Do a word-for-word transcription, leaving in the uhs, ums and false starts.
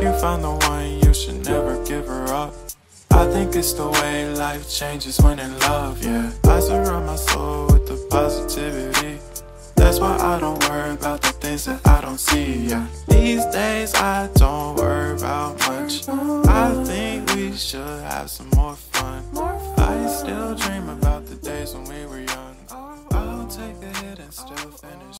you found the one, you should never give her up. I think it's the way life changes when in love, yeah. I surround my soul with the positivity. That's why I don't worry about the things that I don't see, yeah. These days I don't worry about much. I think we should have some more fun. I still dream about the days when we were young. I'll take a hit and still finish.